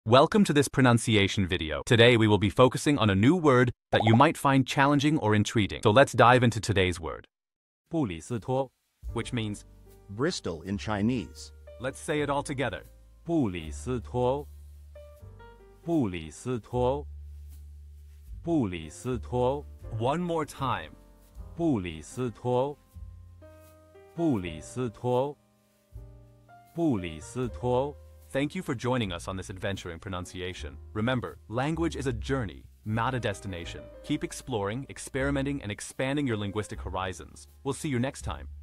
Welcome to this pronunciation video. Today we will be focusing on a new word that you might find challenging or intriguing. So let's dive into today's word. 布里斯托 Which means, Bristol in Chinese. let's say it all together. 布里斯托布里斯托布里斯托 One more time. 布里斯托布里斯托布里斯托 Thank you for joining us on this adventure in pronunciation. Remember, language is a journey, not a destination. Keep exploring, experimenting, and expanding your linguistic horizons. We'll see you next time.